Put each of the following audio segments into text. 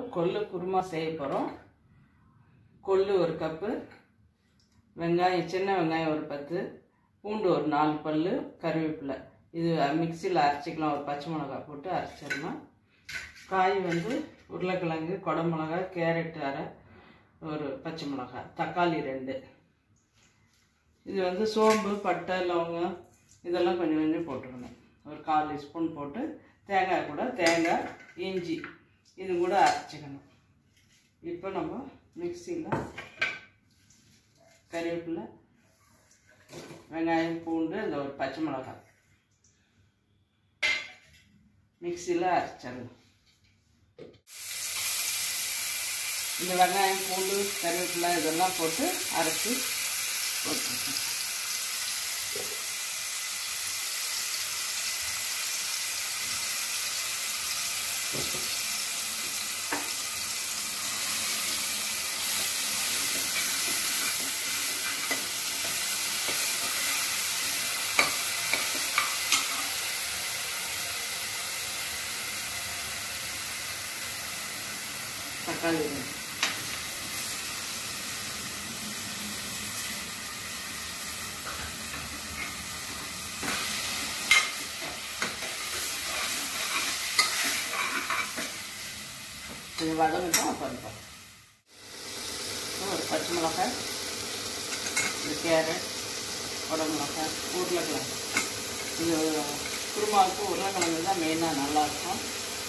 கொள்ளு குருமா செய்ய போகிறோம். கொள்ளு ஒரு கப்பு, வெங்காயம் சின்ன வெங்காயம் ஒரு 10, பூண்டு ஒரு 4 பல், கருவேப்பிலை. இது மிக்சியில் அரைச்சிக்கலாம். ஒரு பச்சை மிளகாய் போட்டு அரைச்சிடலாம். காய் வந்து உருளைக்கிழங்கு, குடமிளகாய், கேரட் அரை, ஒரு பச்சை மிளகாய், தக்காளி 2. இது வந்து சோம்பு, பட்டை, லவங்கம் இதெல்லாம் கொஞ்சம் கொஞ்சம் போட்டுக்கணும். ஒரு 1/4 ஸ்பூன் போட்டு தேங்காய் கூட தேங்காய், இஞ்சி இது கூட அரைச்சிக்கணும். இப்போ நம்ம மிக்சியில் கருவேப்பிலை, வெங்காயம், பூண்டு, இந்த ஒரு பச்சை மிளகாய் மிக்சியில் அரைச்சிடணும். இந்த வெங்காயம், பூண்டு, கருவேப்பிலை இதெல்லாம் போட்டு அரைச்சி போட்டுருக்கோம். தக்காளி இது வதங்கட்டும். அப்புறம் ஒரு பச்சை மிளகாய், இந்த கேரட், குடமிளகாய், உருளைக்கிழங்கு. இது குருமாவுக்கு உருளைக்கிழங்கு தான் மெயினாக நல்லாயிருக்கும்.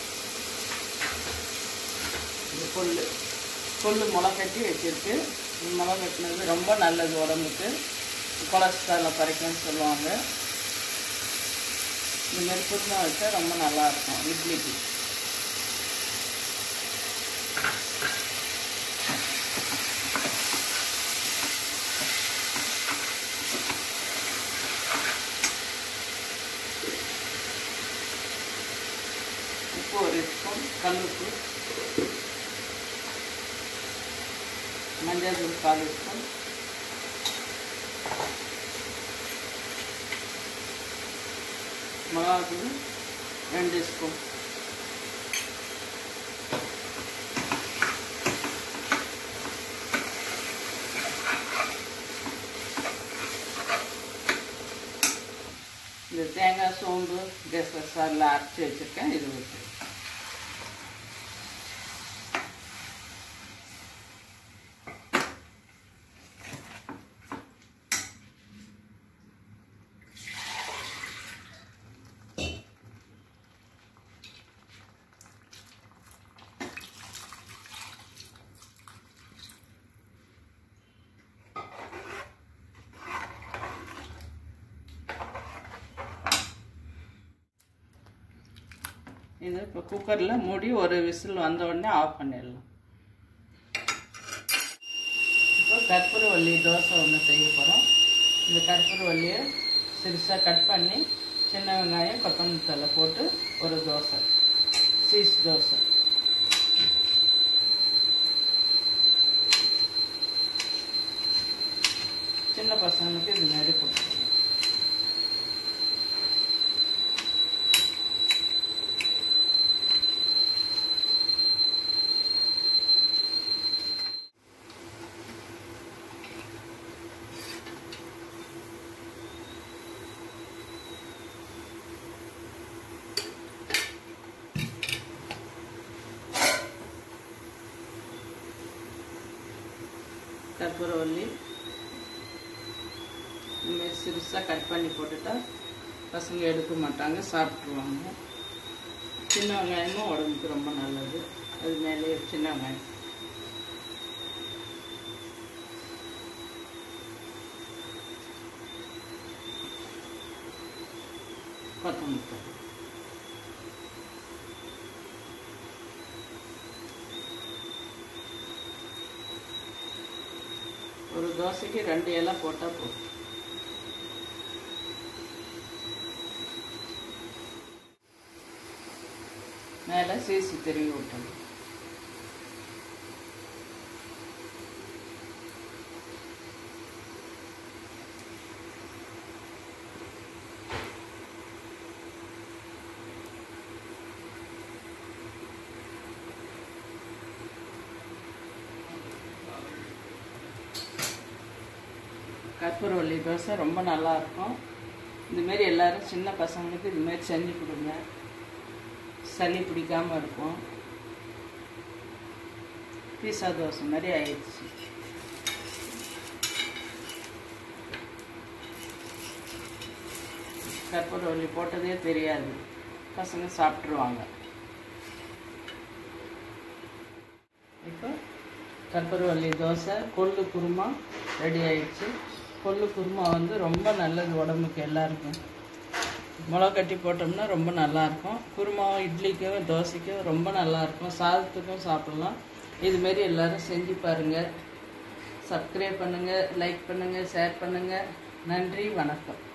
இது கொள்ளு முளை கட்டி வச்சுருக்கு. முளை கட்டினது ரொம்ப நல்லது உடம்புக்கு. கொலஸ்ட்ராலை குறைக்கும்னு சொல்லுவாங்க. இந்த மாதிரி குருமா வச்சா ரொம்ப நல்லாயிருக்கும் இட்லிக்கு. உப்பு ஒரு ஸ்பூன், கல்லுப்பு, மஞ்சள் தூள் 1/4 ஸ்பூன், மிளகாத்தூள் 2 ஸ்பூன், இந்த தேங்காய், சோம்பு, கசகசாலாம் அரைச்சி வச்சுருக்கேன். இது ஊற்றி இது இப்போ குக்கரில் மூடி ஒரு விசில் வந்த உடனே ஆஃப் பண்ணிடலாம். இப்போ கற்பூரவள்ளி தோசை ஒன்று செய்ய போகிறோம். இந்த கற்பூரவள்ளியை சிறுசாக கட் பண்ணி சின்ன வெங்காயம், கொத்தமல்லி தழை போட்டு ஒரு தோசை, சீஸ் தோசை. சின்ன பசங்களுக்கு இது மாதிரி கொடுத்துருவோம். கற்பூரவள்ளி இனிமேல் சிறுசாக கட் பண்ணி போட்டுட்டா பசங்க எடுக்க மாட்டாங்க, சாப்பிட்ருவாங்க. சின்ன வெங்காயமும் உடம்புக்கு ரொம்ப நல்லது. அது மேலே சின்ன வெங்காயம், கொத்தமல்லி தழை. ஒரு தோசைக்கு 2 இலை போட்டால் போதும். மேலே சீசி திருவி விட்டணும். கற்பூரவள்ளி தோசை ரொம்ப நல்லாயிருக்கும். இதுமாரி எல்லோரும் சின்ன பசங்களுக்கு இதுமாரி செஞ்சு கொடுங்க, சளி பிடிக்காமல் இருக்கும். பீஸா தோசை மாதிரி ஆயிடுச்சு. கற்பூரவள்ளி போட்டதே தெரியாது, பசங்க சாப்பிட்ருவாங்க. இப்போ கற்பூரவள்ளி தோசை கொள்ளு குருமா ரெடி ஆயிடுச்சு. கொள்ளு குருமா வந்து ரொம்ப நல்லது உடம்புக்கு எல்லாருக்கும். மிளகா கட்டி போட்டோம்னா ரொம்ப நல்லாயிருக்கும். குருமாவும் இட்லிக்கும் தோசைக்கும் ரொம்ப நல்லாயிருக்கும். சாதத்துக்கும் சாப்பிட்லாம். இதுமாரி எல்லோரும் செஞ்சு பாருங்கள். சப்ஸ்கிரைப் பண்ணுங்கள், லைக் பண்ணுங்கள், ஷேர் பண்ணுங்கள். நன்றி, வணக்கம்.